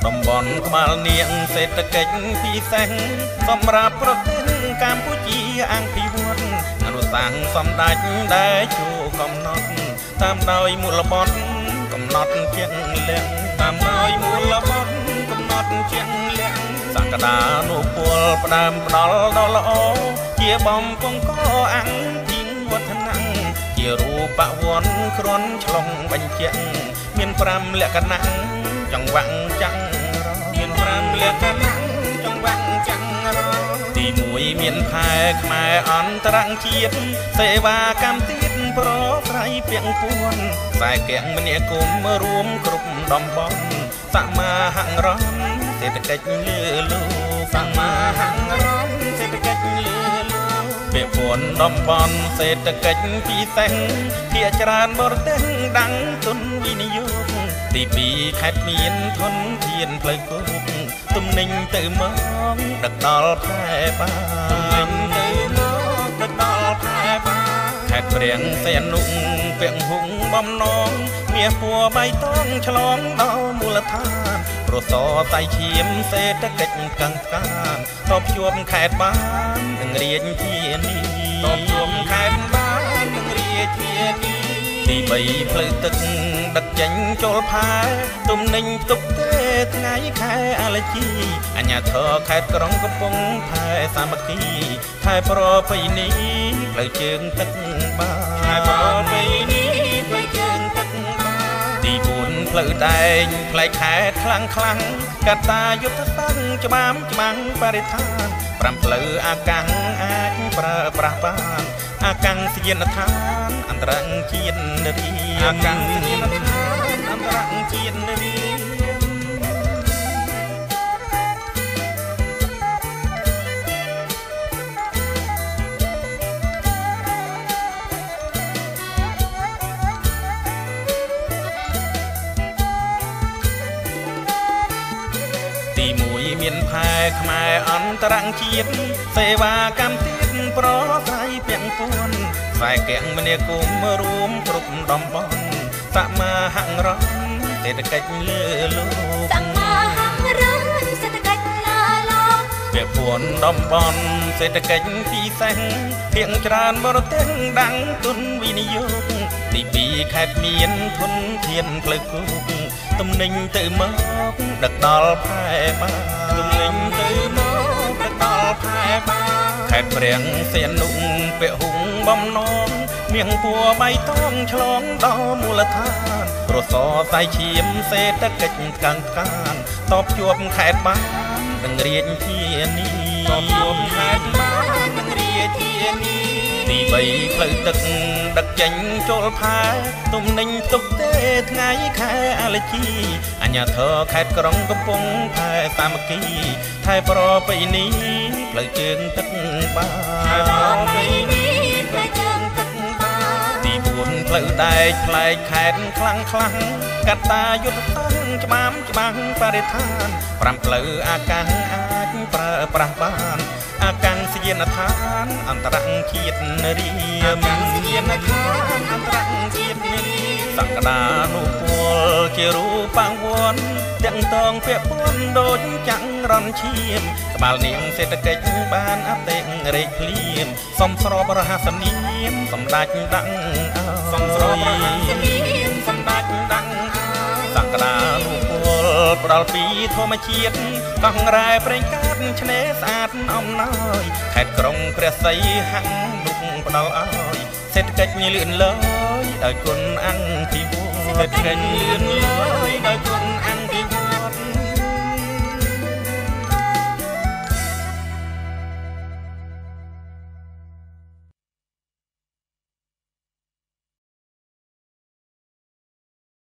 តំបន់ក្បាលនាងសេដ្ឋកិច្ចពិសេសសម្រាប់ប្រទេសកម្ពុជាអង្គភិវឌ្ឍអនុសាសន៍សម្ដេចដែលជួកំណត់តាមដោយមូលបត់កំណត់ជាក់លាក់តាមដោយមូលបត់កំណត់ជាក់លាក់សក្តានុពលផ្ដើមផ្ដល់ដល់ល្អជាបំពង់កអង្គពីងវឌ្ឍនៈជារូបវន្តគ្រាន់ឆ្លងបញ្ជាក់មាន5លក្ខណៈចង្វាក់ចាំងមាន5លក្ខណៈចង្វាក់ចាំងទី1មានផែខ្មែរអន្តរជាតិសេវាកម្មទៀតប្រស្រ័យពាក់ពួនខ្សែគមនាគមន៍រួមគ្រប់តំបន់សមាហរណសេដ្ឋកិច្ចលើលោសមាហរណសេដ្ឋកិច្ចលើលោពាក់ពួនតំបន់សេដ្ឋកិច្ចពិសេសភាគច្រើនបរទេសដាំងទុនវិនិយោគទី2ខេត្តមានធនធានផ្លូវគោកទំនិញទៅមកដឹកដល់ផែបាទំនិញទៅមកដឹកដល់ផែបាខេត្តព្រៀងសីហនុពាក់ហុងបំណងមាសពួរបៃតងឆ្លងដល់មូលដ្ឋានប្រសតៃឈាមសេដ្ឋកិច្ចកង្កានតបជួបខេត្តបាននឹងរាជធានីតបជួបខេត្តបាននឹងរាជធានីទី3ផ្លូវទឹកដឹកចេញចូលផែទំនិញទុកទេថ្ងៃខែអាឡជីអាជ្ញាធរខេត្តក្រុងកំពង់ផែសាមគ្គីខែប្រពៃណីផ្លូវជើងទឹកបានខេត្តប្រពៃណីផ្លូវជើងទឹកបានទី4ផ្លូវដែងផ្លែខេត្តខ្លាំងកតាយុទ្ធសាស្ត្រច្បាំបរិស្ថាន5ផ្លូវអាកាំងអាចប្រើប្រាស់បានអាកាំងស្យានដ្ឋានអន្តរជាតិនារីអាកាំងស្យានដ្ឋានអន្តរជាតិនារីទី1មានផែខ្មែរអន្តរជាតិសេវាកម្មទៀតប្រស្រ័យពាក់ពួនខ្សែគមនាគមន៍រួមគ្រប់តំបន់សមាហរណសេដ្ឋកិច្ចលើលោសមាហរណសេដ្ឋកិច្ចលើលោពាក់ពួនតំបន់សេដ្ឋកិច្ចពិសេសភាគច្រើនបរទេសដាំងទុនវិនិយោគទី2ខេត្តមានធនធានផ្លូវគោកទំនិញទៅមកដឹកដល់ផែបាទំនិញទៅមកដឹកដល់ផែបាខេត្តព្រៀងសីហនុពាក់ហុងបំណងមាសពួរបៃតងឆ្លងដល់មូលដ្ឋានប្រសតៃឈាមសេដ្ឋកិច្ចកង្កានតបជួបខេត្តបាននឹងរាជធានីតបជួបខេត្តបាននឹងរាជធានីទី3ផ្លូវទឹកដឹកចេញចូលផែទំនិញទុកទេថ្ងៃខែអាឡជីអាជ្ញាធរខេត្តក្រុងកំពង់ផែសាមគ្គីខេត្តប្រពៃណីផ្លូវជើងទឹកបានខេត្តប្រពៃណីផ្លូវជើងទឹកបានទី4ផ្លូវដែកផ្លែកខេត្តខ្លាំងកតាយុទ្ធសាស្ត្រច្បាំបរិស្ថាន5ផ្លូវអាកាំងអាចប្រើប្រាស់បានអាកាំងស្យានដ្ឋានអន្តរជាតិនារីអាកាំងស្យានដ្ឋានអន្តរជាតិនារីសក្តានុពលជារូបវន្តទាំងតងពាក់ព័ន្ធដូចចាំងរនឈាមក្បាលនាងសេដ្ឋកិច្ចបានអតិរេកភ្លៀមសំស្របរហស្សនាមសម្ដេចដាំងសំស្របរហស្សនាមសម្ដេចដាំងសក្តានុពលផ្ដល់ពីធម្មជាតិកោះរ៉ែប្រេងកាតឆ្នេរស្អាតអំណោយខេត្តក្រុងព្រះសីហនុផ្ដល់ឲ្យសេដ្ឋកិច្ចលឿនលយដោយគុណអង្គភិវឌ្ឍសេដ្ឋកិច្ចលឿនលយដោយគុណអង្គភិ